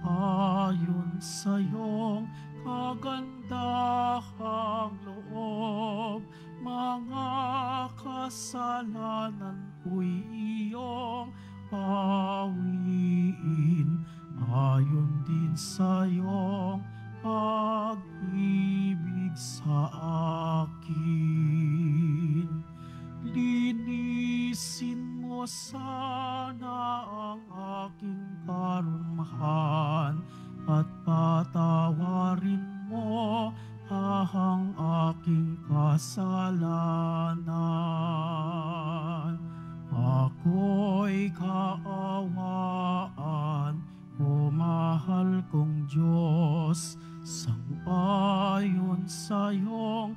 ayon sa iyong kagandahang loob. Mga kasalanan ko'y iyong pawiin, ayon din sa iyong pag-ibig sa akin. Linisin mo sana ang aking karumahan at patawarin mo ang aking kasalanan. Ako'y kaawaan, o mahal kong Diyos, sang-ayon sa iyong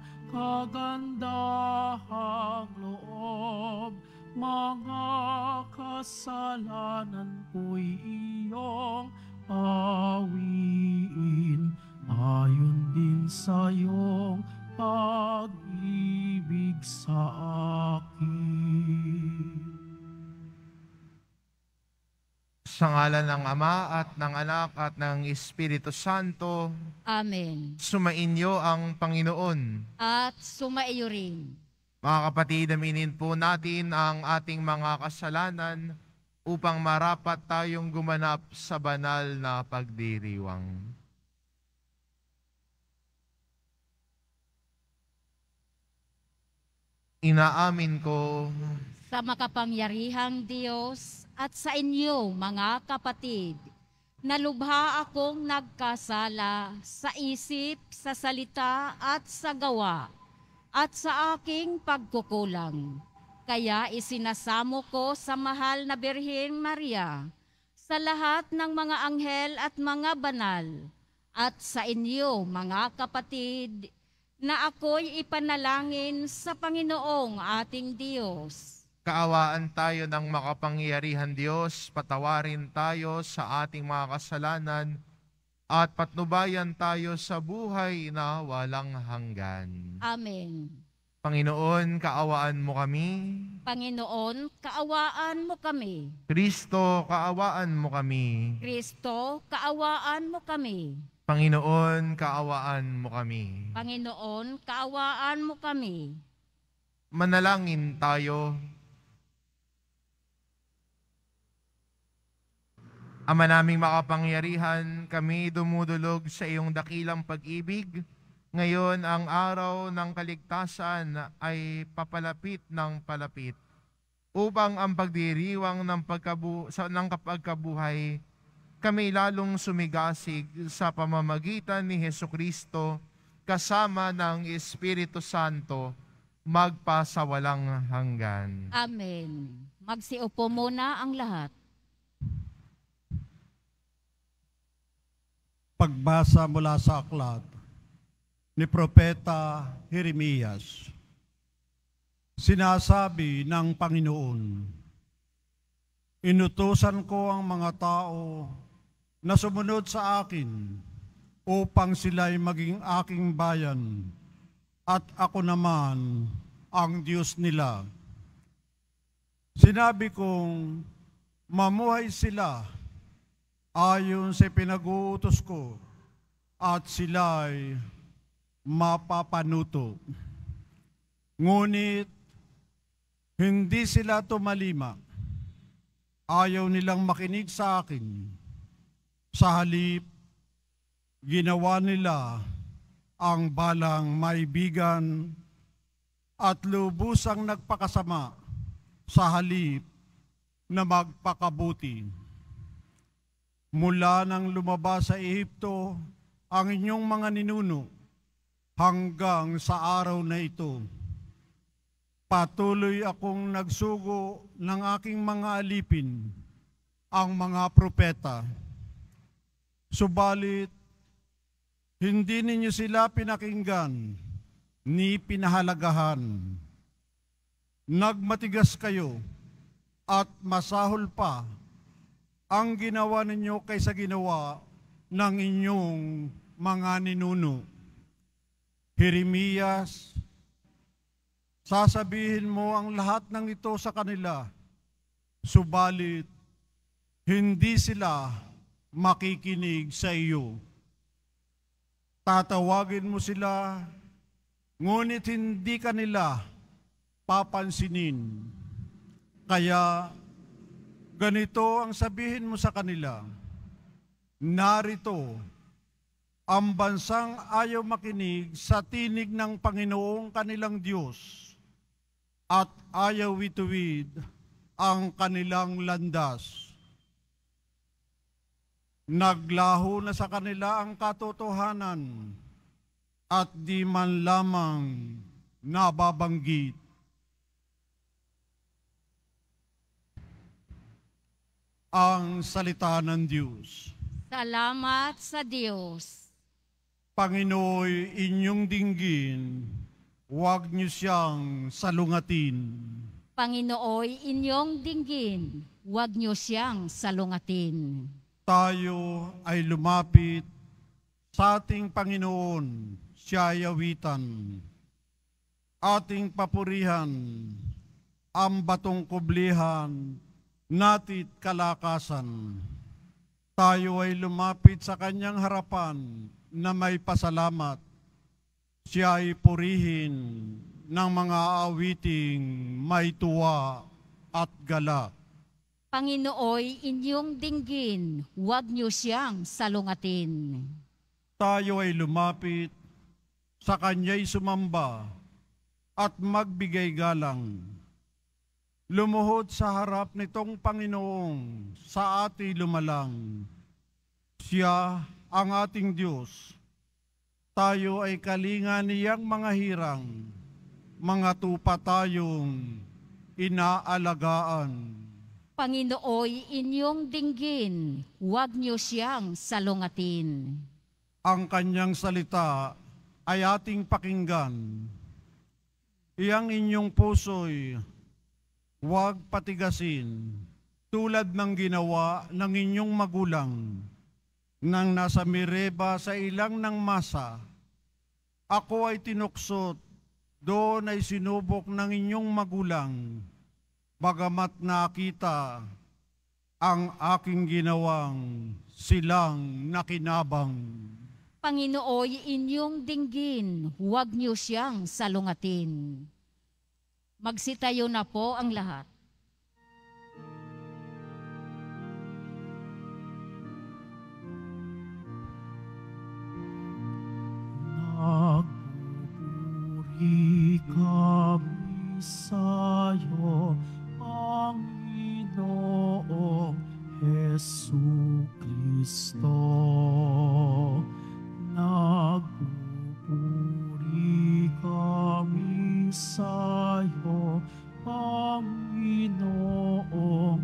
kagandahang loob. Mga kasalanan ko'y iyong pawiin, ayon din sa iyong pag-ibig sa akin. Sa ngalan ng Ama at ng Anak at ng Espiritu Santo. Amen. Sumainyo ang Panginoon. At sumaiyo rin. Mga kapatid, aminin po natin ang ating mga kasalanan upang marapat tayong gumanap sa banal na pagdiriwang. Inaamin ko Sa makapangyarihang Diyos at sa inyo, mga kapatid, na lubha akong nagkasala sa isip, sa salita at sa gawa, at sa aking pagkukulang. Kaya isinasamo ko sa mahal na Birheng Maria, sa lahat ng mga anghel at mga banal, at sa inyo, mga kapatid, na ako'y ipanalangin sa Panginoong ating Diyos. kaawaan tayo ng makapangyarihan Diyos, patawarin tayo sa ating mga kasalanan, at patnubayan tayo sa buhay na walang hanggan. Amen. Panginoon, kaawaan mo kami. Panginoon, kaawaan mo kami. Kristo, kaawaan mo kami. Kristo, kaawaan mo kami. Panginoon, kaawaan mo kami. Panginoon, kaawaan mo kami. Manalangin tayo. Ama naming makapangyarihan, kami dumudulog sa iyong dakilang pag-ibig. Ngayon, ang araw ng kaligtasan ay papalapit ng palapit upang ang pagdiriwang ng pagkabuhay kami lalong sumigasig sa pamamagitan ni Hesukristo kasama ng Espiritu Santo magpasawalang hanggan. Amen. Magsiupo muna ang lahat. Pagbasa mula sa aklat ni Propeta Jeremias. Sinasabi ng Panginoon, inutusan ko ang mga tao na sumunod sa akin upang sila'y maging aking bayan at ako naman ang Diyos nila. Sinabi kong mamuhay sila ayon sa pinag-uutos ko at sila'y mapapanuto. Ngunit hindi sila tumalima. Ayaw nilang makinig sa akin. Sa halip, ginawa nila ang balang maibigan at lubusang nagpakasama sa halip na magpakabuti. Mula nang lumabas sa Ehipto ang inyong mga ninuno hanggang sa araw na ito, patuloy akong nagsugo ng aking mga alipin, ang mga propeta. Subalit, hindi ninyo sila pinakinggan ni pinahalagahan. Nagmatigas kayo at masahol pa ang ginawa ninyo kaysa ginawa ng inyong mga ninuno. Jeremias, sasabihin mo ang lahat ng ito sa kanila, subalit hindi sila makikinig sa iyo. Tatawagin mo sila, ngunit hindi ka nila papansinin. Kaya ganito ang sabihin mo sa kanila, narito, ang bansang ayaw makinig sa tinig ng Panginoong kanilang Diyos at ayaw ituwid ang kanilang landas. Naglaho na sa kanila ang katotohanan at di man lamang nababanggit. Ang salita ng Diyos. Salamat sa Diyos. Panginooy inyong dinggin, huwag niyo siyang salungatin. Panginooy inyong dinggin, huwag niyo siyang salungatin. Tayo ay lumapit sa ating Panginoon, siya ay awitan. Ating papurihan, ang batong kublihan, natit kalakasan. Tayo ay lumapit sa kanyang harapan na may pasalamat. Siya ay purihin ng mga awiting may tuwa at galak. Panginooy inyong dinggin, huwag niyo siyang salungatin. Tayo ay lumapit sa kanya'y sumamba at magbigay galang. Lumuhod sa harap nitong Panginoong sa ating lumalang. Siya ang ating Diyos. Tayo ay kalinga niyang mga hirang, mga tupa tayong inaalagaan. Panginooy inyong dinggin, huwag niyo siyang salungatin. Ang kanyang salita ay ating pakinggan. Iyang inyong puso'y huwag patigasin, tulad ng ginawa ng inyong magulang, nang nasa Mereba sa ilang ng masa. Ako ay tinuksot, doon ay sinubok ng inyong magulang, bagamat nakita ang aking ginawang silang nakinabang. Panginooy inyong dinggin, huwag niyo siyang salungatin. Magsitayo na po ang lahat. Nagpupuri kami sa'yo, Panginoong Jesucristo. Nagpupuri kami sa'yo, Panginoong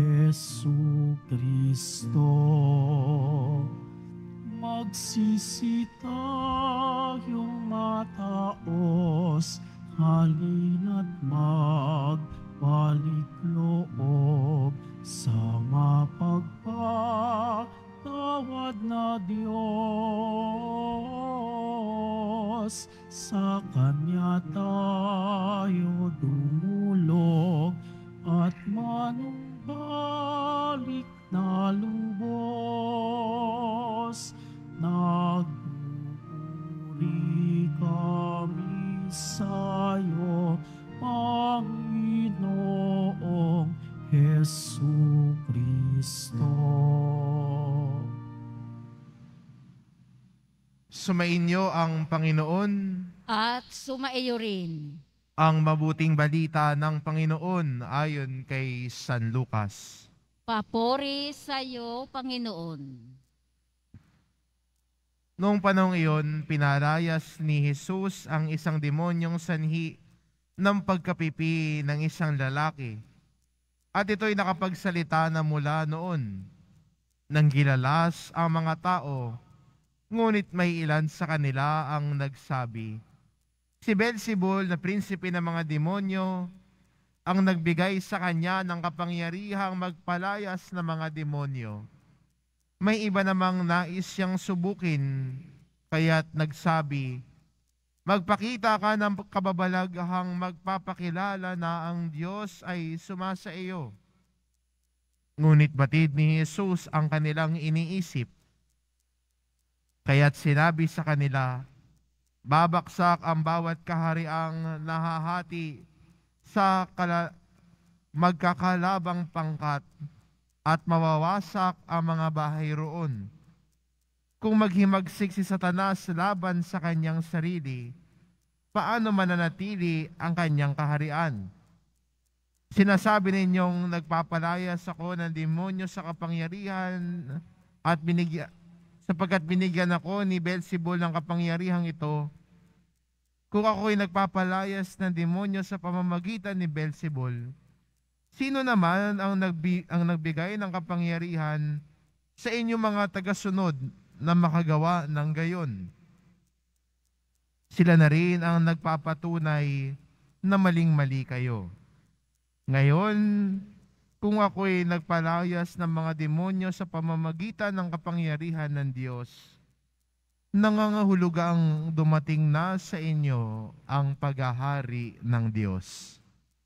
Jesucristo. Magsisi tayong mataos, halina't magbalik loob sa mapagpatawad na Diyos. Sa Kanya tayo dumulog at manumbalik na lubos. Nagpupuri kami sa'yo, Panginoong Jesucristo. Sumainyo ang Panginoon. At sumaiyo rin. Ang mabuting balita ng Panginoon ayon kay San Lucas. Papuri sa iyo, Panginoon. Noong panahong iyon, pinalayas ni Jesus ang isang demonyong sanhi ng pagkapipi ng isang lalaki. At ito'y nakapagsalita na mula noon. Nang gilalas ang mga tao, ngunit may ilan sa kanila ang nagsabi, si Beelzebul na prinsipe ng mga demonyo ang nagbigay sa kanya ng kapangyarihang magpalayas ng mga demonyo. May iba namang nais siyang subukin, kaya't nagsabi, magpakita ka ng kababalagahang magpapakilala na ang Diyos ay sumasa iyo. Ngunit batid ni Jesus ang kanilang iniisip. Kaya't sinabi sa kanila, babaksak ang bawat kahariang nahahati sa magkakalabang pangkat at mawawasak ang mga bahay roon. Kung maghimagsik si Satanas laban sa kanyang sarili, paano mananatili ang kanyang kaharian? Sinasabi ninyong nagpapalayas ako ng demonyo sa kapangyarihan at sapagkat binigyan ako ni Beelzebul ng kapangyarihang ito. Kung ako'y nagpapalayas ng demonyo sa pamamagitan ni Beelzebul, sino naman ang nagbigay ng kapangyarihan sa inyong mga tagasunod na makagawa ng gayon? Sila na rin ang nagpapatunay na maling-mali kayo. Ngayon, kung ako'y nagpalayas ng mga demonyo sa pamamagitan ng kapangyarihan ng Diyos, nangangahulugang dumating na sa inyo ang paghahari ng Diyos.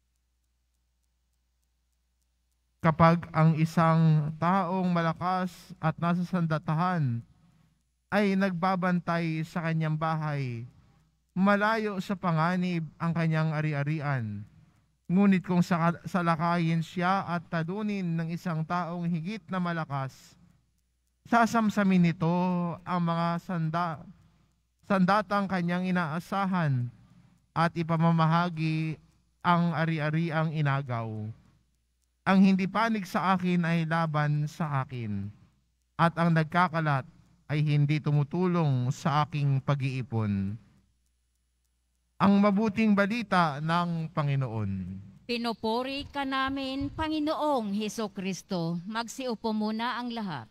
Kapag ang isang taong malakas at nasa sandatahan ay nagbabantay sa kanyang bahay, malayo sa panganib ang kanyang ari-arian. Ngunit kung salakayin siya at talunin ng isang taong higit na malakas, sasamsamin nito ang mga sandatang kanyang inaasahan at ipamamahagi ang ari-ariang inagaw. Ang hindi panig sa akin ay laban sa akin, at ang nagkakalat ay hindi tumutulong sa aking pag-iipon. Ang mabuting balita ng Panginoon. Pinupuri ka namin, Panginoong Hesukristo. Magsiupo muna ang lahat.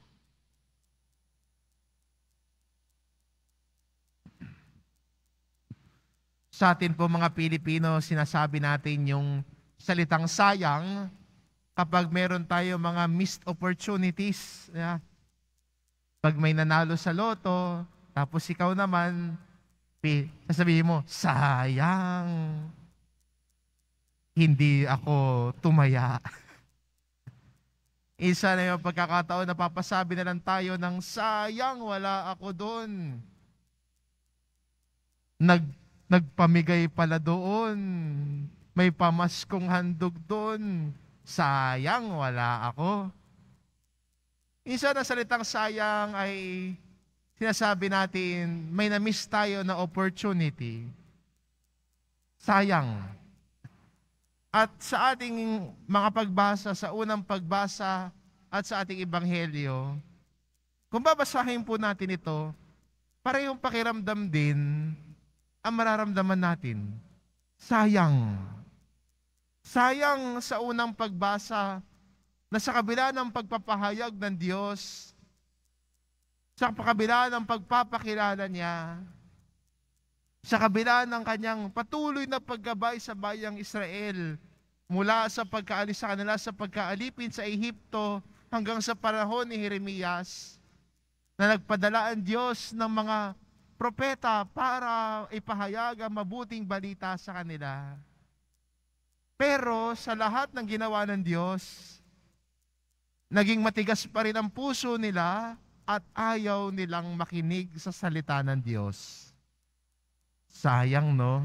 Sa atin po mga Pilipino, sinasabi natin yung salitang sayang kapag meron tayo mga missed opportunities. Pag may nanalo sa loto, tapos ikaw naman, sasabihin mo, sayang, hindi ako tumaya. Isa na yung pagkakataon na papasabi na lang tayo ng sayang, wala ako doon. Nagpamigay pala doon. May pamaskong handog doon. Sayang, wala ako. Isa na salitang sayang ay sinasabi natin, may na-miss tayo na opportunity. Sayang. At sa ating mga pagbasa, sa unang pagbasa at sa ating ebanghelyo, kung babasahin po natin ito, parehong pakiramdam din ang mararamdaman natin. Sayang. Sayang sa unang pagbasa na sa kabila ng pagpapahayag ng Diyos, sa kabila ng pagpapakilala niya, sa kabila ng kanyang patuloy na paggabay sa bayang Israel, mula sa pagkaalis sa kanila sa pagkaalipin sa Ehipto hanggang sa panahon ni Jeremias, na nagpadala ang Diyos ng mga propeta para ipahayag ang mabuting balita sa kanila. Pero sa lahat ng ginawa ng Diyos, naging matigas pa rin ang puso nila at ayaw nilang makinig sa salita ng Diyos. Sayang, no?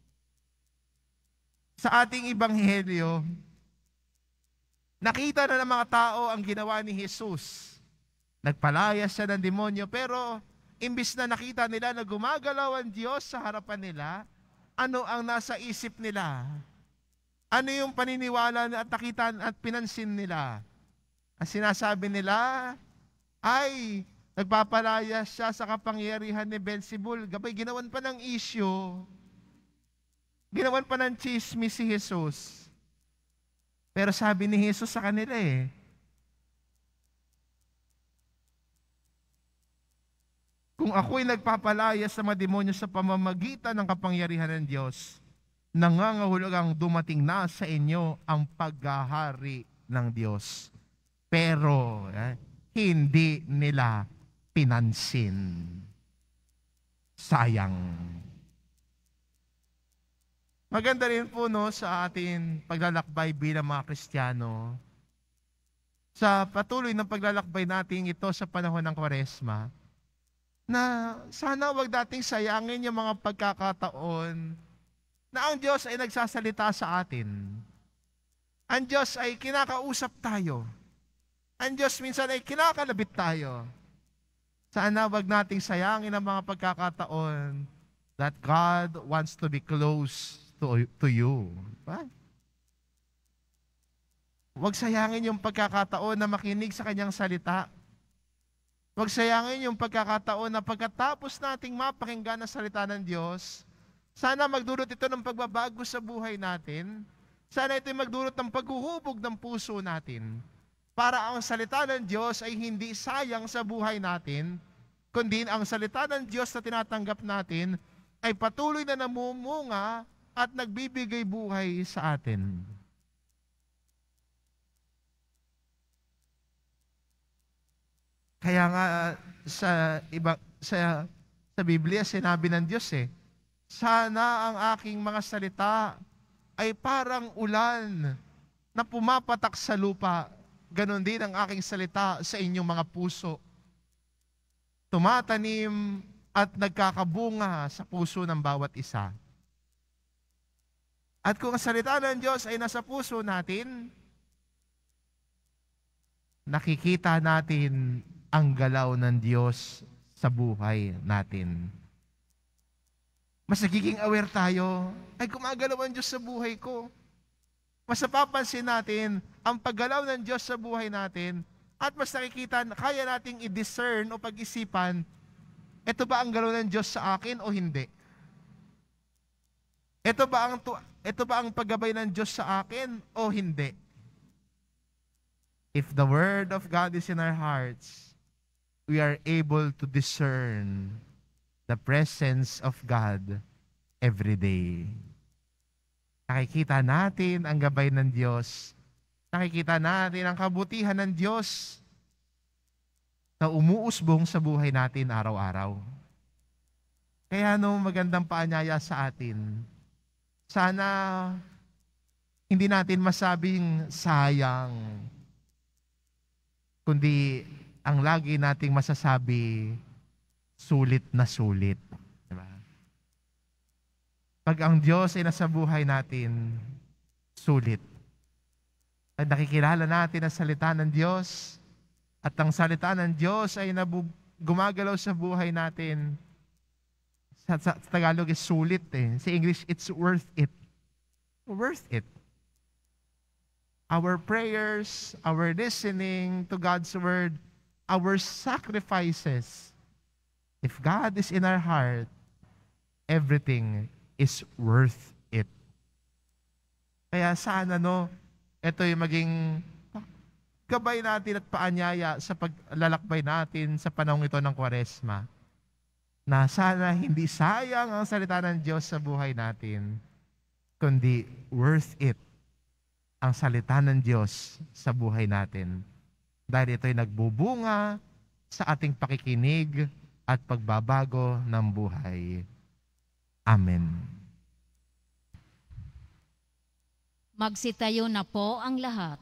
Sa ating ebanghelyo, nakita na ng mga tao ang ginawa ni Jesus. Nagpalayas siya ng demonyo, pero imbis na nakita nila na gumagalaw ang Diyos sa harapan nila, ano ang nasa isip nila? Ano yung paniniwala at nakita at pinansin nila? Ang sinasabi nila ay nagpapalayas siya sa kapangyarihan ni Beelzebul. Gabay, ginawan pa ng issue. Ginawan pa ng chismis si Jesus. Pero sabi ni Jesus sa kanila kung ako'y nagpapalayas sa mga demonyo sa pamamagitan ng kapangyarihan ng Diyos, nangangahulugang dumating na sa inyo ang paghahari ng Diyos. Pero hindi nila pinansin. Sayang. Maganda rin po, no, sa ating paglalakbay bilang mga Kristiyano, sa patuloy ng paglalakbay natin ito sa panahon ng Kwaresma, na sana wag dating sayangin yung mga pagkakataon na ang Diyos ay nagsasalita sa atin. Ang Diyos ay kinakausap tayo. Ang Diyos minsan ay kinakalabit tayo. Sana wag nating sayangin ang mga pagkakataon that God wants to be close to you. Diba? Huwag sayangin yung pagkakataon na makinig sa kanyang salita. Huwag sayangin yung pagkakataon na pagkatapos nating mapakinggan ang salita ng Diyos, sana magdulot ito ng pagbabago sa buhay natin. Sana ito magdulot ng paghuhubog ng puso natin. Para ang salita ng Diyos ay hindi sayang sa buhay natin, kundi ang salita ng Diyos na tinatanggap natin ay patuloy na namumunga at nagbibigay buhay sa atin. Kaya nga sa Biblia sinabi ng Diyos sana ang aking mga salita ay parang ulan na pumapatak sa lupa, ganon din ang aking salita sa inyong mga puso. Tumatanim at nagkakabunga sa puso ng bawat isa. At kung ang salita ng Diyos ay nasa puso natin, nakikita natin ang galaw ng Diyos sa buhay natin. Mas nagiging aware tayo, ay gumagalaw ang Diyos sa buhay ko. Mas napapansin natin ang paggalaw ng Diyos sa buhay natin at mas nakikita, kaya nating i-discern o pag-isipan, ito ba ang galaw ng Diyos sa akin o hindi? Ito ba ang paggabay ng Diyos sa akin o hindi? If the Word of God is in our hearts, we are able to discern the presence of God every day. Nakikita natin ang gabay ng Diyos. Nakikita natin ang kabutihan ng Diyos na umuusbong sa buhay natin araw-araw. Kaya magandang paanyaya sa atin. Sana hindi natin masabing sayang, kundi ang lagi nating masasabi, sulit na sulit. Diba? Pag ang Diyos ay nasa buhay natin, sulit. At nakikilala natin ang salita ng Diyos, at ang salita ng Diyos ay gumagalaw sa buhay natin. Sa Tagalog is sulit Sa English, it's worth it. Worth it. Our prayers, our listening to God's Word, our sacrifices, if God is in our heart, everything is worth it. Kaya sana ito yung maging gabay natin at paanyaya sa paglalakbay natin sa panahong ito ng Kwaresma. Na sana hindi sayang ang salita ng Diyos sa buhay natin, kundi worth it ang salita ng Diyos sa buhay natin. Dahil ito'y nagbubunga sa ating pakikinig at pagbabago ng buhay. Amen. Magsitayo na po ang lahat.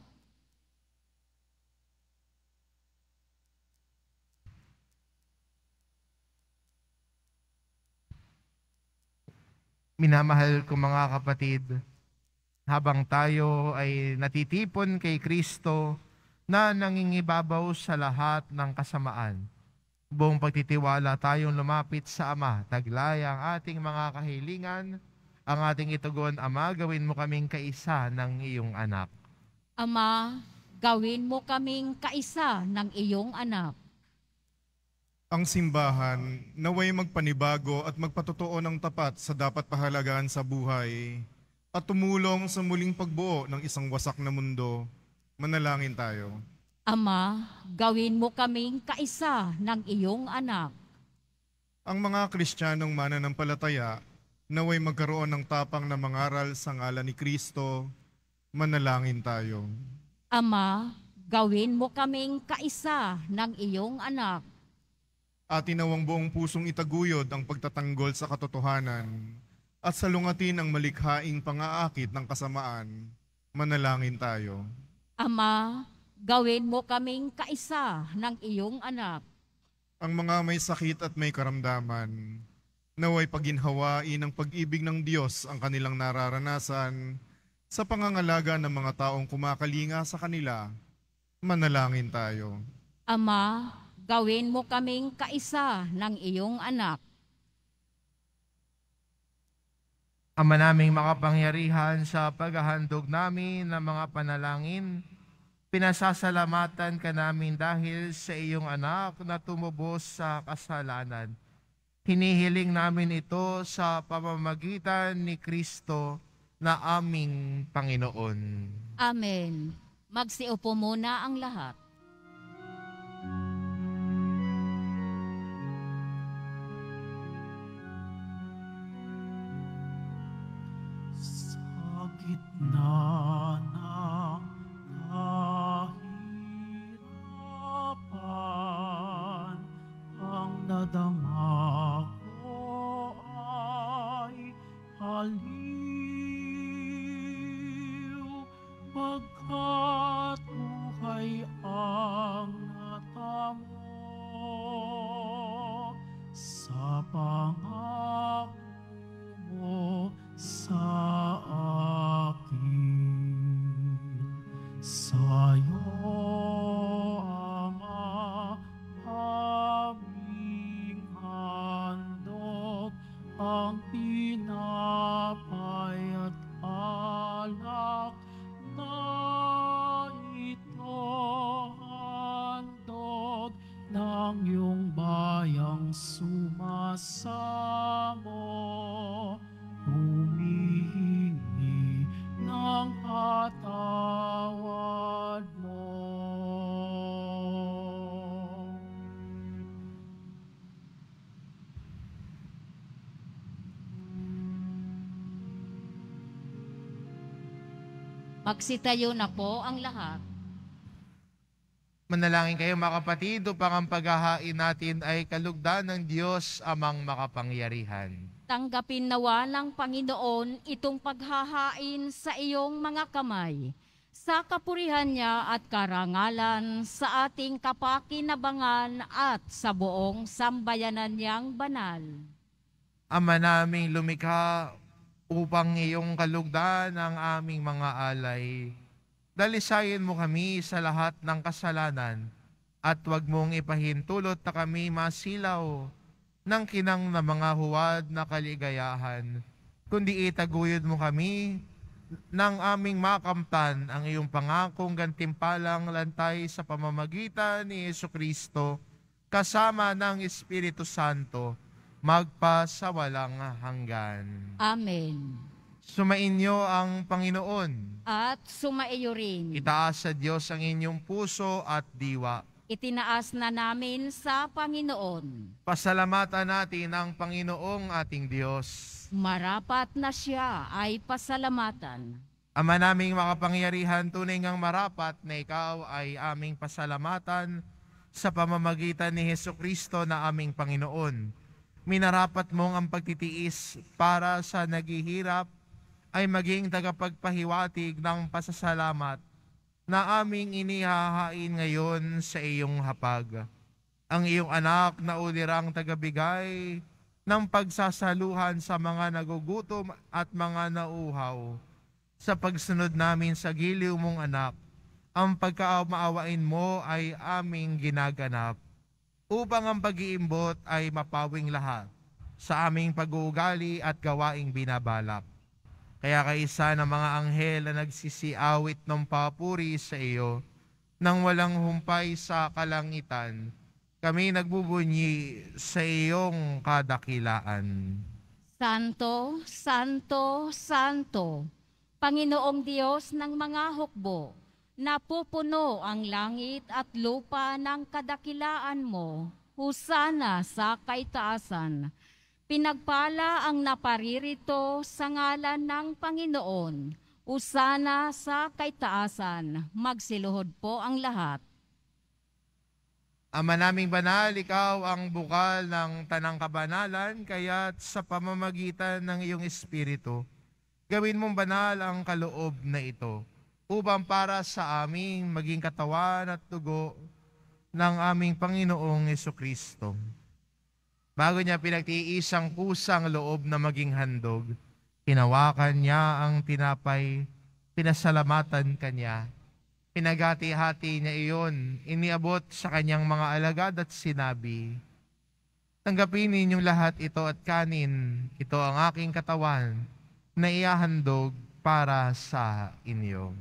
Minamahal ko mga kapatid, habang tayo ay natitipon kay Kristo na nangingibabaw sa lahat ng kasamaan, buong pagtitiwala tayong lumapit sa Ama, taglay ang ating mga kahilingan, ang ating itugon, Ama, gawin mo kaming kaisa ng iyong anak. Ama, gawin mo kaming kaisa ng iyong anak. Ang simbahan naway magpanibago at magpatotoo ng tapat sa dapat pahalagaan sa buhay at tumulong sa muling pagbuo ng isang wasak na mundo. Manalangin tayo. Ama, gawin mo kaming kaisa ng iyong anak. Ang mga Kristiyanong mananampalataya naway magkaroon ng tapang na mangaral sa ngalan ni Kristo. Manalangin tayo. Ama, gawin mo kaming kaisa ng iyong anak. At inawang buong pusong itaguyod ang pagtatanggol sa katotohanan at salungatin ang malikhaing pang-aakit ng kasamaan. Manalangin tayo. Ama, Gawin mo kaming kaisa ng iyong anak. Ang mga may sakit at may karamdaman, naway paginhawain ng pag-ibig ng Diyos ang kanilang nararanasan sa pangangalaga ng mga taong kumakalinga sa kanila. Manalangin tayo. Ama, gawin mo kaming kaisa ng iyong anak. Ama naming makapangyarihan, sa paghahandog namin ng mga panalangin, pinasasalamatan ka namin dahil sa iyong anak na tumubos sa kasalanan. Hinihiling namin ito sa pamamagitan ni Kristo na aming Panginoon. Amen. Magsiupo muna ang lahat. Sa gitna ng kahirapan, ang nadama ko ay aliw, pagkat buhay ang natamo sa pangako mo sa akin. Sa'yo, Ama, aming handog ang tinapay at alak na ito, handog ng iyong bayang sumasamo, humihingi ng patawad mo. Magsitayo na po ang lahat. Manalangin kayo mga kapatid upang ang paghahain natin ay kalugdan ng Diyos amang makapangyarihan. Tanggapin nawa ng Panginoon itong paghahain sa iyong mga kamay, sa kapurihan niya at karangalan sa ating kapakinabangan at sa buong sambayanan niyang banal. Ama naming lumikha, upang iyong kalugdan ang aming mga alay, dalisayin mo kami sa lahat ng kasalanan at huwag mong ipahintulot na kami masilaw ng kinang na mga huwad na kaligayahan, kundi itaguyod mo kami ng aming makamtan ang iyong pangakong gantimpalang lantay sa pamamagitan ni Jesucristo kasama ng Espiritu Santo, magpa sa walang hanggan. Amen. Sumainyo ang Panginoon. At sumaiyo rin. Itaas sa Diyos ang inyong puso at diwa. Itinaas na namin sa Panginoon. Pasalamatan natin ang Panginoong ating Diyos. Marapat na siya ay pasalamatan. Ama naming makapangyarihan, tunay ngang marapat na ikaw ay aming pasalamatan sa pamamagitan ni Jesucristo na aming Panginoon. Minarapat mong ang pagtitiis para sa naghihirap ay maging tagapagpahiwatig ng pasasalamat na aming inihahain ngayon sa iyong hapag. Ang iyong anak na ulirang tagabigay ng pagsasaluhan sa mga nagugutom at mga nauuhaw. Sa pagsunod namin sa giliw mong anak, ang pagkaamaawain mo ay aming ginaganap, upang ang pag-iimbot ay mapawing lahat sa aming pag-uugali at gawaing binabalak. Kaya kaisa ng mga anghel na nagsisiawit ng papuri sa iyo, nang walang humpay sa kalangitan, kami nagbubunyi sa iyong kadakilaan. Santo, Santo, Santo, Panginoong Diyos ng mga hukbo, napupuno ang langit at lupa ng kadakilaan mo. Husana sa kaitaasan. Pinagpala ang naparirito sa ngalan ng Panginoon. Husana sa kaitaasan. Magsiluhod po ang lahat. Ama naming banal, ikaw ang bukal ng tanang kabanalan, kaya't sa pamamagitan ng iyong Espiritu, gawin mong banal ang kaloob na ito. upang para sa aming maging katawan at dugo ng aming Panginoong Hesukristo. Bago niya pinagtiisang kusang loob na maging handog, hinawakan niya ang tinapay, pinasalamatan kanya. Pinagati-hati niya iyon, iniabot sa kanyang mga alagad at sinabi, "Tanggapin ninyong lahat ito at kanin, ito ang aking katawan na ihahandog para sa inyo."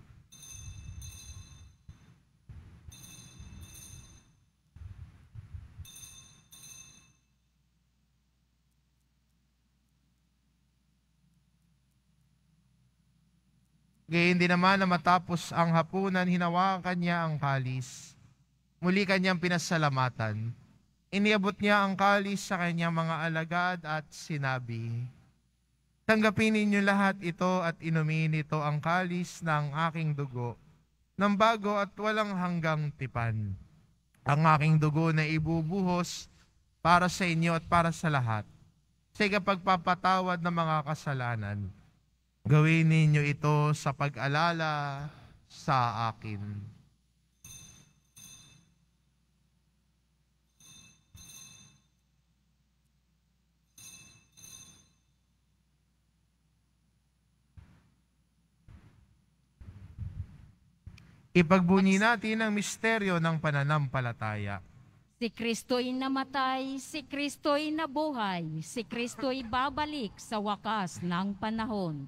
Gayon din naman na matapos ang hapunan, hinawakan niya ang kalis. Muli kanyang pinasalamatan. Iniabot niya ang kalis sa kanyang mga alagad at sinabi, "Tanggapin ninyo lahat ito at inumin ito ang kalis ng aking dugo, ng bago at walang hanggang tipan. Ang aking dugo na ibubuhos para sa inyo at para sa lahat, sa ikapagpapatawad ng mga kasalanan. Gawin ninyo ito sa pag-alala sa akin." Ipagbunyi natin ang misteryo ng pananampalataya. Si Kristo'y namatay, si Kristo'y nabuhay, si Kristo'y babalik sa wakas ng panahon.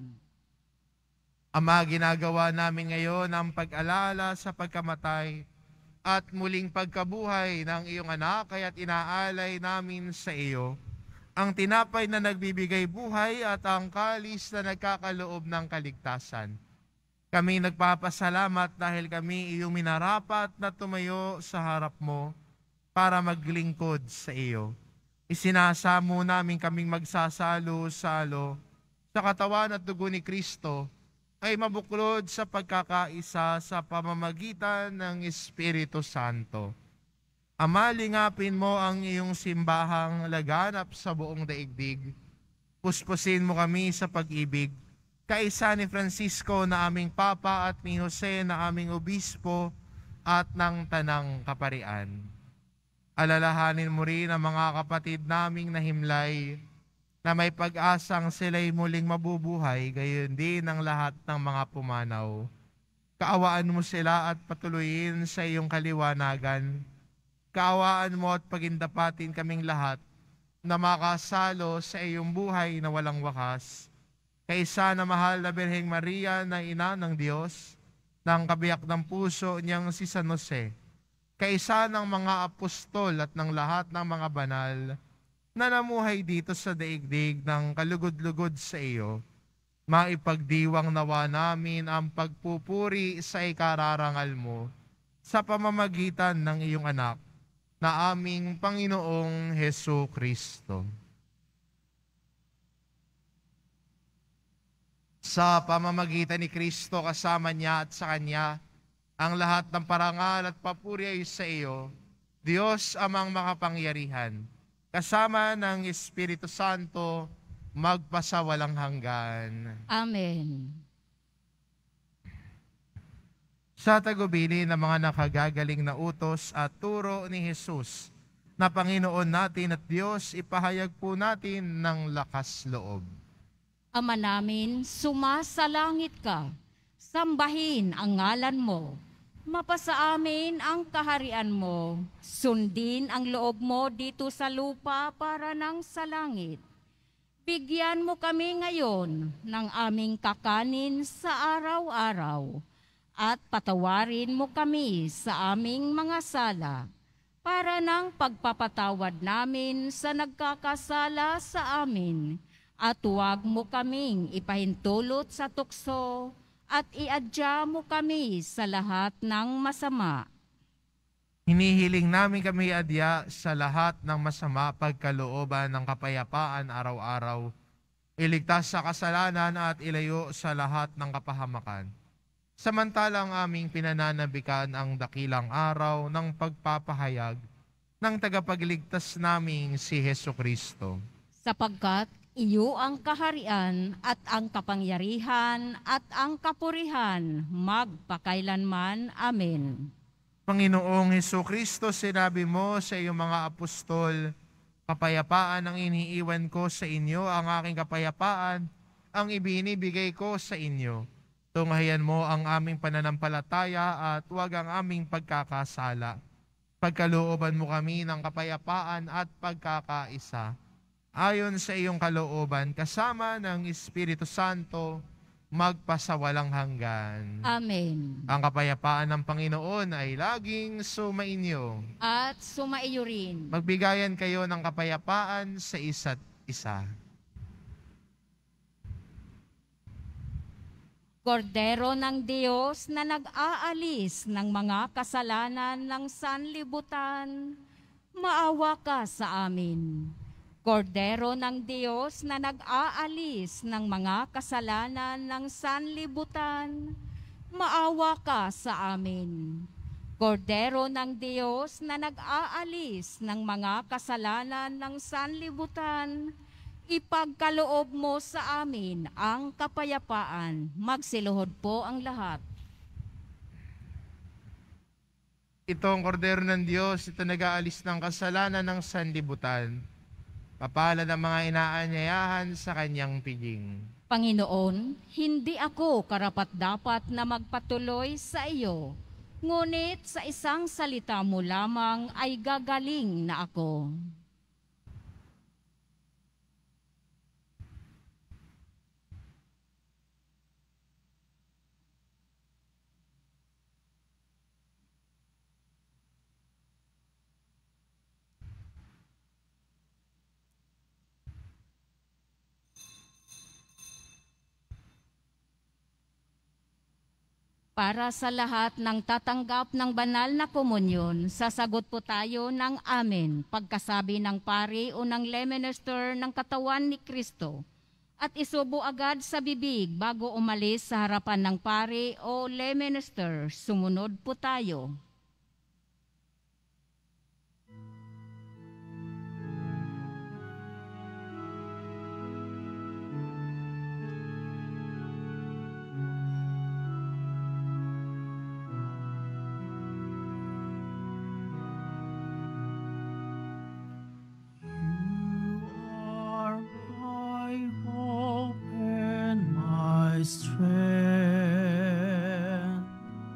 Ama, ginagawa namin ngayon ang pag-alala sa pagkamatay at muling pagkabuhay ng iyong anak, kaya't inaalay namin sa iyo ang tinapay na nagbibigay buhay at ang kalis na nagkakaloob ng kaligtasan. Kami nagpapasalamat dahil kami iyong minarapat na tumayo sa harap mo para maglingkod sa iyo. Isinasamo namin kaming magsasalo-salo sa katawan at dugo ni Kristo ay mabuklod sa pagkakaisa sa pamamagitan ng Espiritu Santo. Ama, lingapin mo ang iyong simbahang laganap sa buong daigdig. Puspusin mo kami sa pag-ibig, kaisa ni Francisco na aming Papa at ni Jose na aming Obispo at ng Tanang Kaparian. Alalahanin mo rin ang mga kapatid naming nahimlay na may pag-asang sila'y muling mabubuhay, gayon din ang lahat ng mga pumanaw. Kaawaan mo sila at patuloyin sa iyong kaliwanagan. Kaawaan mo at pagindapatin kaming lahat na makasalo sa iyong buhay na walang wakas. Kaisa na mahal na Birheng Maria na ina ng Diyos, ng kabiyak ng puso niyang si San Jose, kaisa ng mga apostol at ng lahat ng mga banal na namuhay dito sa daigdig ng kalugod-lugod sa iyo, maipagdiwang nawa namin ang pagpupuri sa ikararangal mo sa pamamagitan ng iyong anak na aming Panginoong Hesukristo. Sa pamamagitan ni Kristo, kasama niya at sa Kanya, ang lahat ng parangal at papuri ay sa iyo, Diyos amang makapangyarihan, kasama ng Espiritu Santo, magpasawalang hanggan. Amen. Sa tagubili ng mga nakagagaling na utos at turo ni Jesus, na Panginoon natin at Diyos, ipahayag po natin ng lakas loob. Ama namin, sumasalangit ka. Sambahin ang ngalan mo. Mapasa amin ang kaharian mo. Sundin ang loob mo dito sa lupa para nang sa langit. Bigyan mo kami ngayon ng aming kakanin sa araw-araw. At patawarin mo kami sa aming mga sala para nang pagpapatawad namin sa nagkakasala sa amin. At huwag mo kaming ipahintulot sa tukso at iadya mo kami sa lahat ng masama. Hinihiling namin kami adya sa lahat ng masama, pagkalooban ng kapayapaan araw-araw, iligtas sa kasalanan at ilayo sa lahat ng kapahamakan. Samantalang aming pinananabikan ang dakilang araw ng pagpapahayag ng tagapagligtas naming si Hesukristo. Sapagkat Iyo ang kaharian at ang kapangyarihan at ang kapurihan magpakailanman. Amen. Panginoong Hesukristo, sinabi mo sa iyong mga apostol, kapayapaan ang iniiwan ko sa inyo, ang aking kapayapaan ang ibinibigay ko sa inyo. Tunghayan mo ang aming pananampalataya at huwag ang aming pagkakasala. Pagkalooban mo kami ng kapayapaan at pagkakaisa. Ayon sa iyong kalooban, kasama ng Espiritu Santo, magpasawalang hanggan. Amen. Ang kapayapaan ng Panginoon ay laging sumainyo. At sumaiyo rin. Magbigayan kayo ng kapayapaan sa isa't isa. Kordero ng Diyos na nag-aalis ng mga kasalanan ng sanlibutan, maawa ka sa amin. Kordero ng Diyos na nag-aalis ng mga kasalanan ng sanlibutan, maawa ka sa amin. Kordero ng Diyos na nag-aalis ng mga kasalanan ng sanlibutan, ipagkaloob mo sa amin ang kapayapaan. Magsiluhod po ang lahat. Ito ang kordero ng Diyos, ito nag-aalis ng kasalanan ng sanlibutan. Kapalad ang mga inaanyayahan sa kanyang piging. Panginoon, hindi ako karapat-dapat na magpatuloy sa iyo, ngunit sa isang salita mo lamang ay gagaling na ako. Para sa lahat ng tatanggap ng banal na komunyon, sasagot po tayo ng amen pagkasabi ng pari o ng lay minister ng katawan ni Kristo. At isubo agad sa bibig bago umalis sa harapan ng pari o lay minister. Sumunod po tayo. Strength.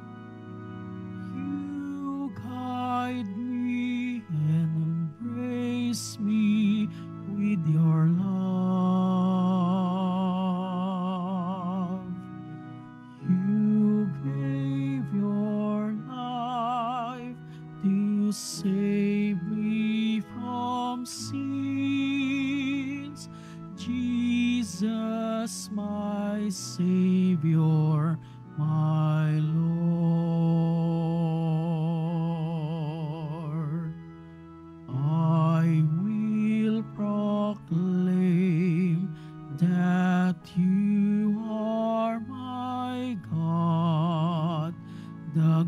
You guide me and embrace me with your love. You gave your life to save me from sins. Jesus, my Savior, my Lord. I will proclaim that you are my God, the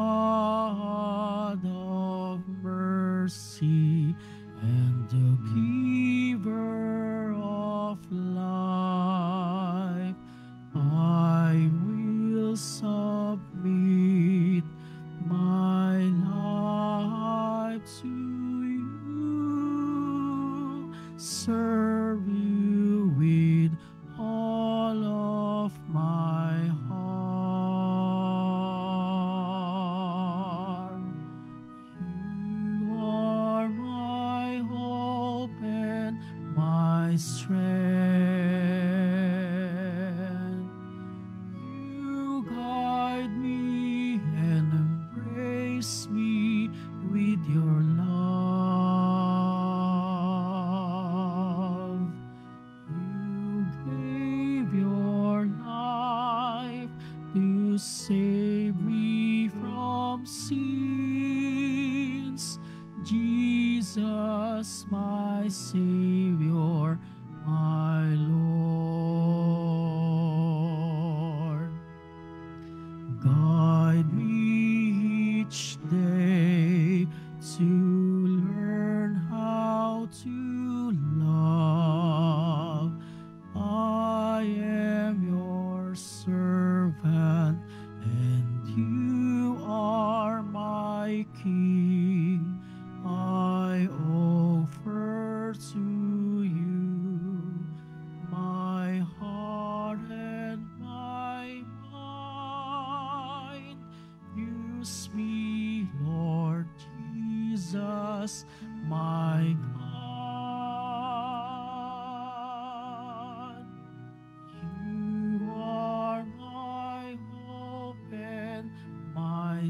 God of mercy and the giver of life. I will submit my life to you, serve you with all of my heart. You are my hope and my strength. You guide me and embrace me with your love. You gave your life to save me from sins. Jesus, my Savior, my Lord. Guide me each day to learn how to love Jesus, my God. You are my hope and my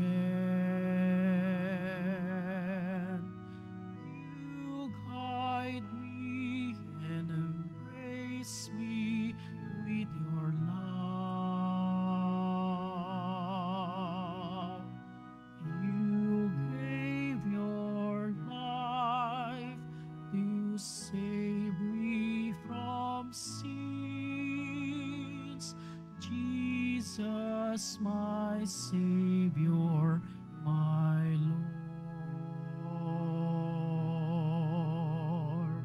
strength. You guide me and embrace me with your love. You gave your life to save me from sins. Jesus, my Savior, my Lord.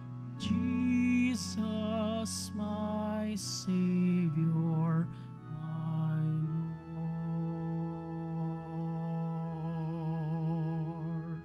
Jesus, my Savior, my Lord.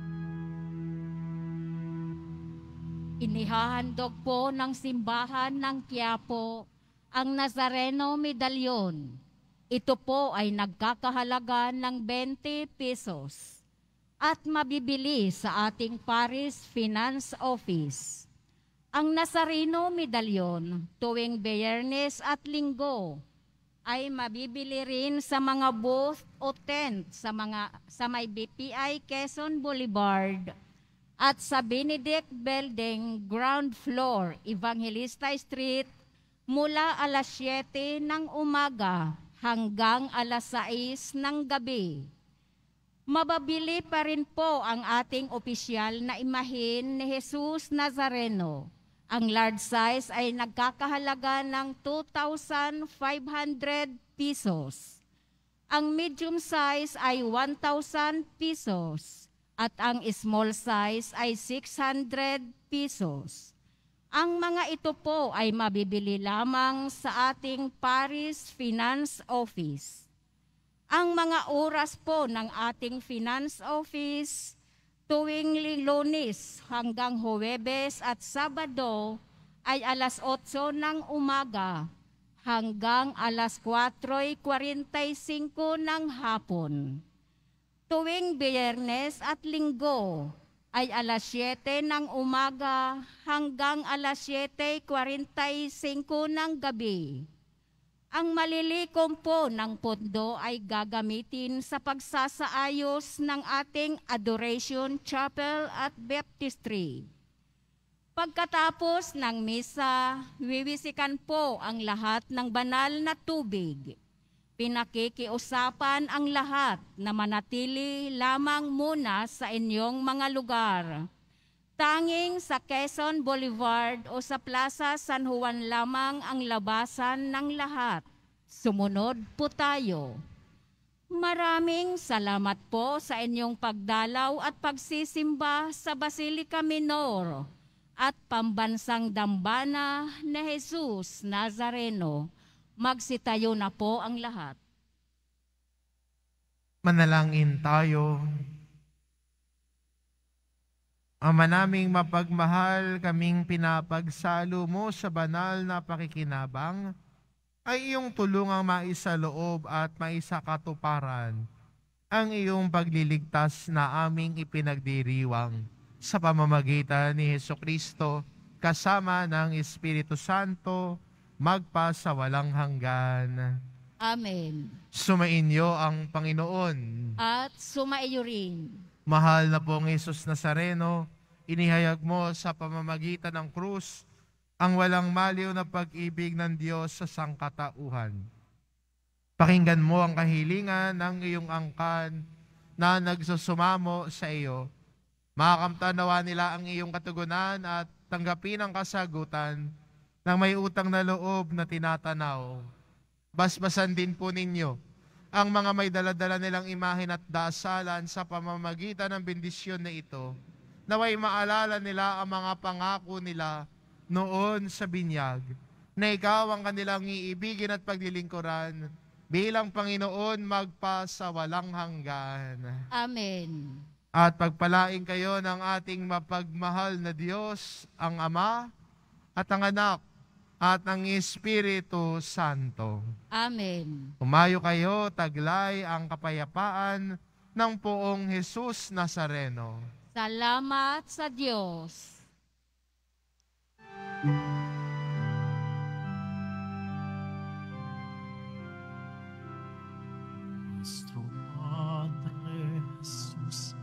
Inihahandog po ng simbahan ng Quiapo ang Nazareno Medalyon. Ito po ay nagkakahalaga ng 20 pesos at mabibili sa ating Paris Finance Office. Ang Nazareno Medalyon tuwing Biyernes at Linggo ay mabibili rin sa mga booth o tent sa may BPI Quezon Boulevard at sa Benedict Building Ground Floor, Evangelista Street mula alas 7 ng umaga hanggang alas 6 ng gabi. Mababili pa rin po ang ating opisyal na imahin ni Jesus Nazareno. Ang large size ay nagkakahalaga ng 2,500 pesos. Ang medium size ay 1,000 pesos. At ang small size ay 600 pesos. Ang mga ito po ay mabibili lamang sa ating Paris Finance Office. Ang mga oras po ng ating Finance Office tuwing Lunes hanggang Huwebes at Sabado ay alas 8 ng umaga hanggang alas 4:45 ng hapon. Tuwing Biyernes at Linggo ay alas 7 ng umaga hanggang alas 7:45 ng gabi. Ang malilikom po ng pondo ay gagamitin sa pagsasaayos ng ating Adoration Chapel at Baptistry. Pagkatapos ng misa, wiwisikan po ang lahat ng banal na tubig. Pinakikiusapan ang lahat na manatili lamang muna sa inyong mga lugar. Tanging sa Quezon Boulevard o sa Plaza San Juan lamang ang labasan ng lahat. Sumunod po tayo. Maraming salamat po sa inyong pagdalaw at pagsisimba sa Basilica Minor at Pambansang Dambana ni Jesus Nazareno. Magsitayo na po ang lahat. Manalangin tayo. Ama naming mapagmahal, kaming pinapagsalo mo sa banal na pakikinabang, ay iyong tulungang maisaloob at maisakatuparan ang iyong pagliligtas na aming ipinagdiriwang sa pamamagitan ni Hesukristo kasama ng Espiritu Santo magpa sa walang hanggan. Amen. Sumainyo ang Panginoon. At sumaiyo rin. Mahal na pong Jesus Nazareno, inihayag mo sa pamamagitan ng krus ang walang maliw na pag-ibig ng Diyos sa sangkatauhan. Pakinggan mo ang kahilingan ng iyong angkan na nagsusumamo sa iyo. Makakamtanawa nila ang iyong katugunan at tanggapin ang kasagutan ng may utang na loob na tinatanaw. Basbasan din po ninyo ang mga may daladala nilang imahen at dasalan sa pamamagitan ng bendisyon na ito, naway maalala nila ang mga pangako nila noon sa binyag, na ikaw ang kanilang iibigin at paglilingkuran bilang Panginoon magpa sa walang hanggan. Amen. At pagpalain kayo ng ating mapagmahal na Diyos, ang Ama at ang Anak at ang Espiritu Santo. Amen. Umayo kayo, taglay ang kapayapaan ng poong Jesus Nazareno. Salamat sa Diyos. Nuestro Padre Jesus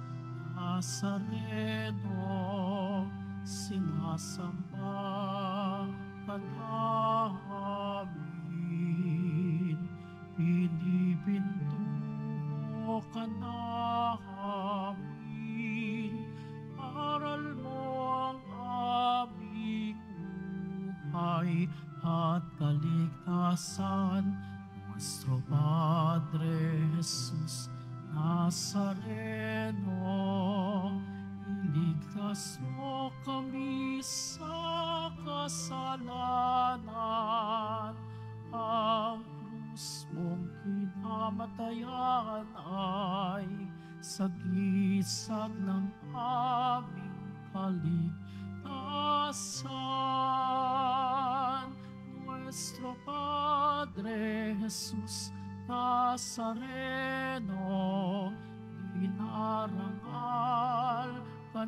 Nazareno, sinasamba ka namin, pinipinto ka namin, aral mo ang aming buhay at kaligtasan. Nuestro Padre Jesus Nazareno, iligtas mo kami sa kasalanan. Ang krus mong kinamatayan ay sagisag ng aming kaligtasan. Nuestro Padre Jesus Nazareno, dinarangal ka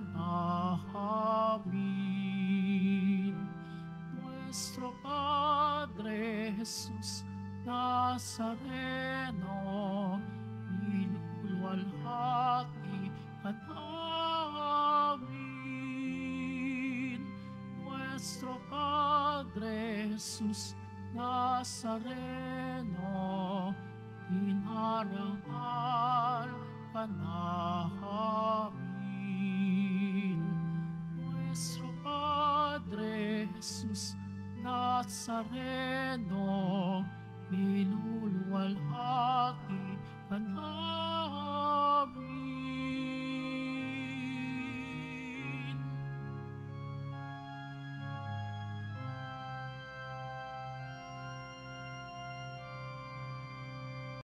namin. Nuestro Padre Jesus Nazareno, inulwalhati ka namin. Nuestro Padre Jesus Nazareno, dinarangal ka namin. Nuestro Padre Jesus Nazareno, niluluwalhati ka namin.